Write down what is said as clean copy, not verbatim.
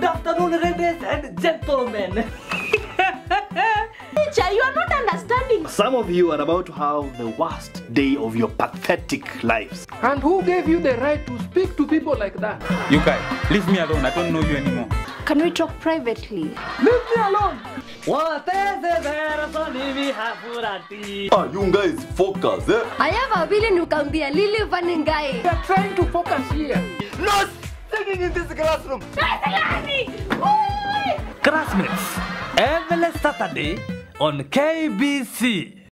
afternoon, ladies and gentlemen. Teacher, you are not understanding. Some of you are about to have the worst day of your pathetic lives. And who gave you the right to speak to people like that? You guys, leave me alone. I don't know you anymore. Can we talk privately? Leave me alone. What is there? You guys focus, eh? I have a billion you can be a lily vanning guy. We are trying to focus here. No singing in this classroom. Classmates, every Saturday on KBC.